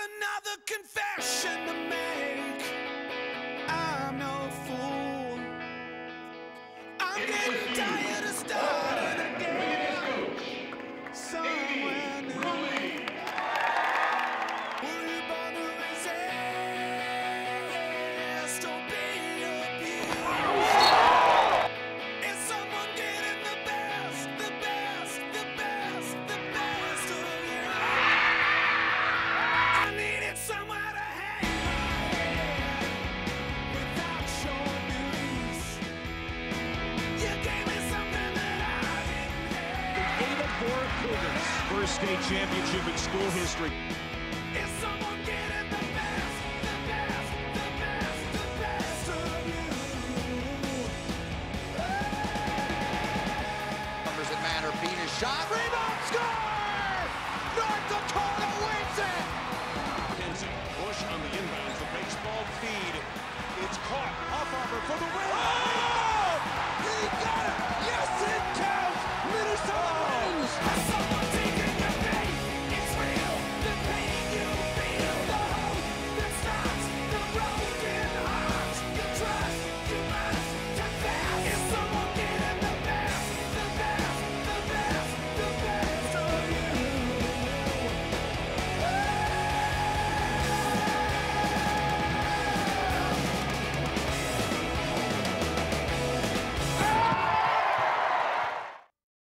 another confession to make. I'm no fool. I'm getting tired of starting again. Somewhere new. Were you born to resist or be abused? Is someone getting the best, the best, the best, the best of you? I needed somewhere to hang my head without your release. You gave me something that I didn't have. The Ada Bora Cougars' first state championship in school history.